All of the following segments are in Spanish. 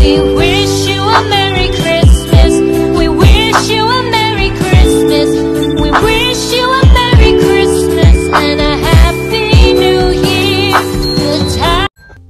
We wish you a Merry Christmas. We wish you a Merry Christmas. We wish you a Merry Christmas and a Happy New Year. Good time.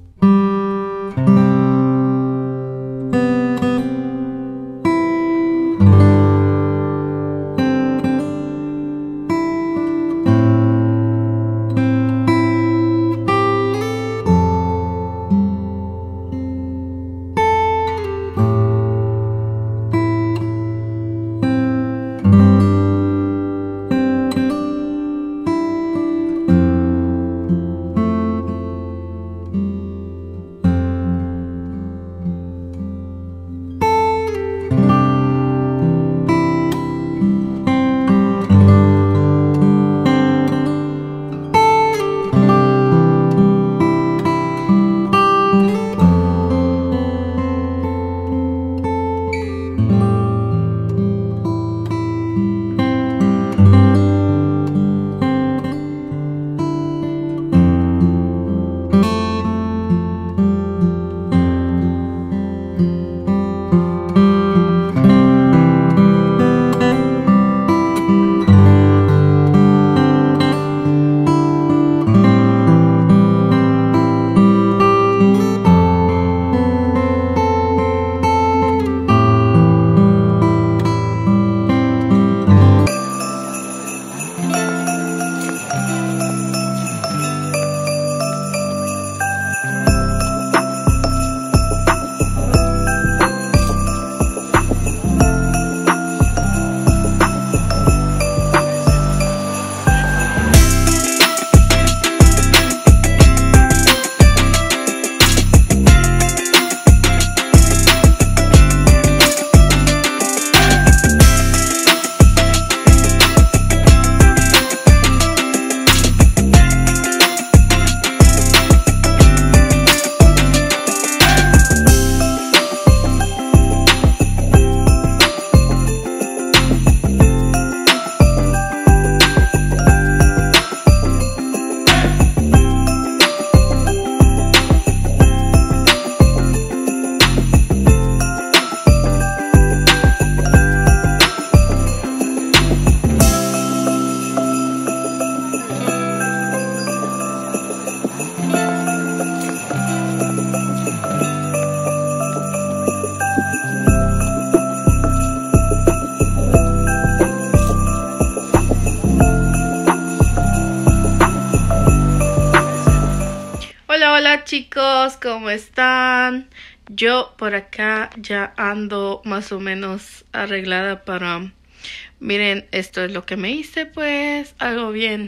Hola chicos, ¿cómo están? Yo por acá ya ando más o menos arreglada para... Miren, esto es lo que me hice, pues algo bien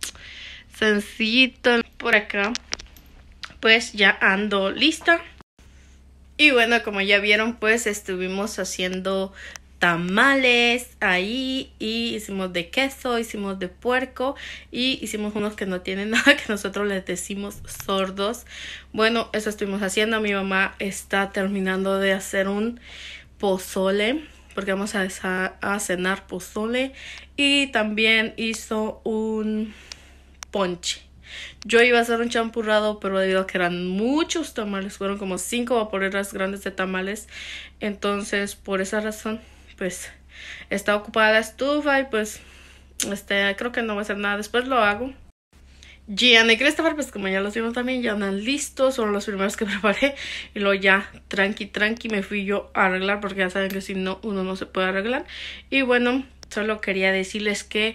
sencillito. Por acá pues ya ando lista. Y bueno, como ya vieron, pues estuvimos haciendo tamales ahí y hicimos de queso, hicimos de puerco y hicimos unos que no tienen nada, que nosotros les decimos sordos. Bueno, eso estuvimos haciendo. Mi mamá está terminando de hacer un pozole porque vamos a cenar pozole, y también hizo un ponche. Yo iba a hacer un champurrado, pero debido a que eran muchos tamales, fueron como 5 vaporeras grandes de tamales, entonces por esa razón pues está ocupada la estufa y pues creo que no voy a hacer nada, después lo hago. Gian y Christopher, pues como ya los vimos también, ya andan listos, son los primeros que preparé, y luego ya tranqui me fui yo a arreglar, porque ya saben que si no, uno no se puede arreglar. Y bueno, solo quería decirles que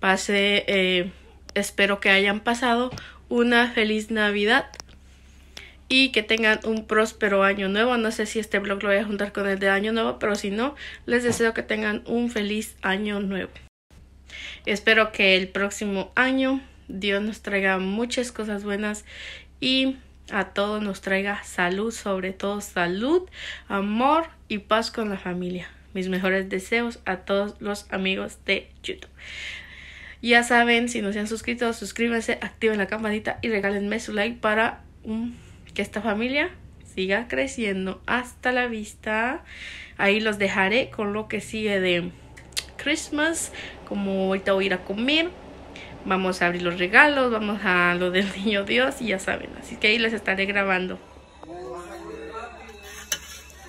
espero que hayan pasado una feliz Navidad y que tengan un próspero año nuevo. No sé si este vlog lo voy a juntar con el de año nuevo, pero si no, les deseo que tengan un feliz año nuevo. Espero que el próximo año Dios nos traiga muchas cosas buenas y a todos nos traiga salud, sobre todo salud, amor y paz con la familia. Mis mejores deseos a todos los amigos de YouTube. Ya saben, si no se han suscrito, suscríbanse, activen la campanita y regálenme su like para que esta familia siga creciendo. Hasta la vista. Ahí los dejaré con lo que sigue de Christmas. Como ahorita voy a ir a comer, vamos a abrir los regalos, vamos a lo del niño Dios y ya saben. Así que ahí les estaré grabando.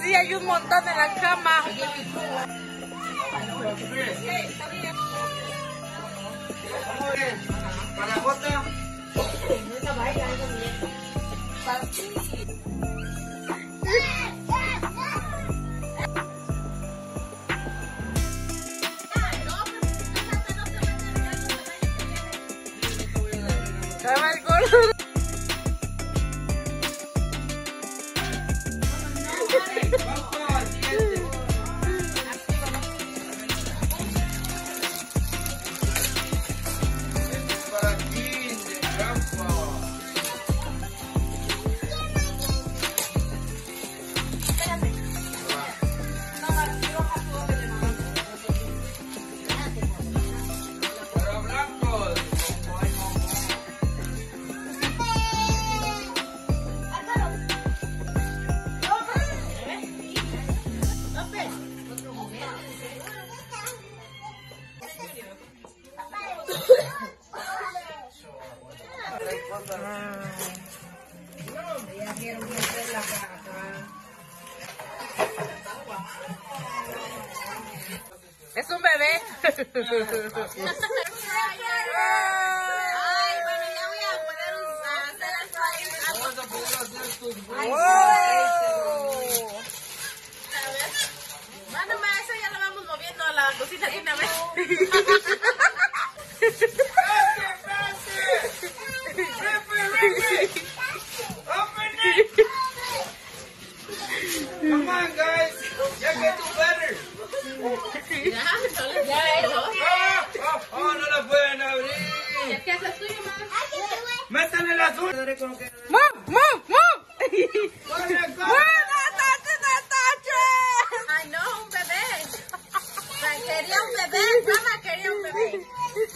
Sí, hay un montón en la cama. Para Jota. Estaba el gordo. Es un bebé. Ay, bueno, ya voy a poner un bueno, ma, eso ya lo vamos moviendo a la cocina de una vez. Come on, guys. Ya get to better. Oh, no la pueden abrir. ¿Qué haces tú, mamá? Métanle el azul. ¡Mom! Corre, corre. Ay, no, un bebé. Quería un bebé, mamá quería un bebé.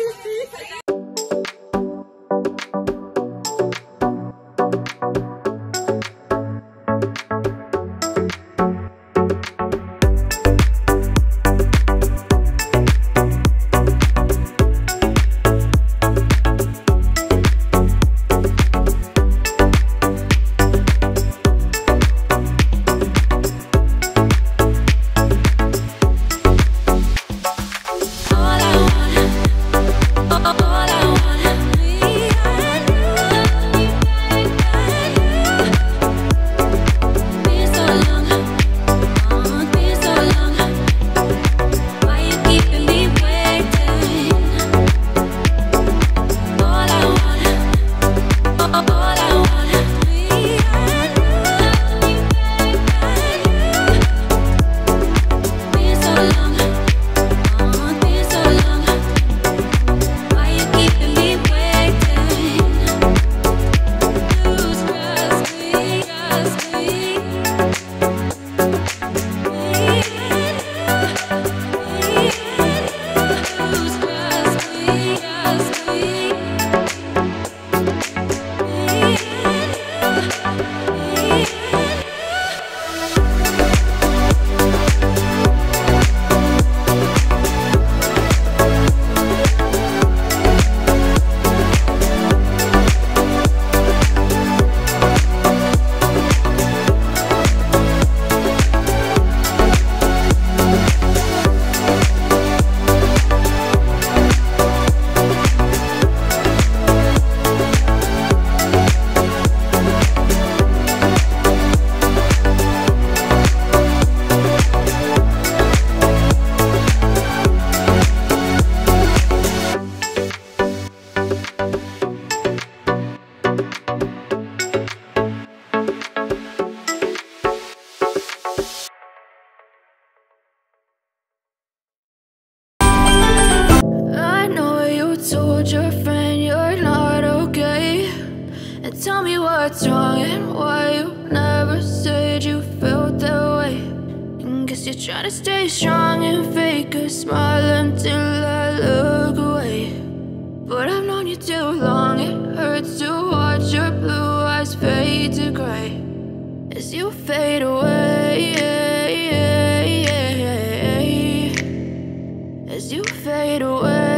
Tell me what's wrong and why you never said you felt that way. And guess you're trying to stay strong and fake a smile until I look away. But I've known you too long, it hurts to watch your blue eyes fade to gray as you fade away. As you fade away.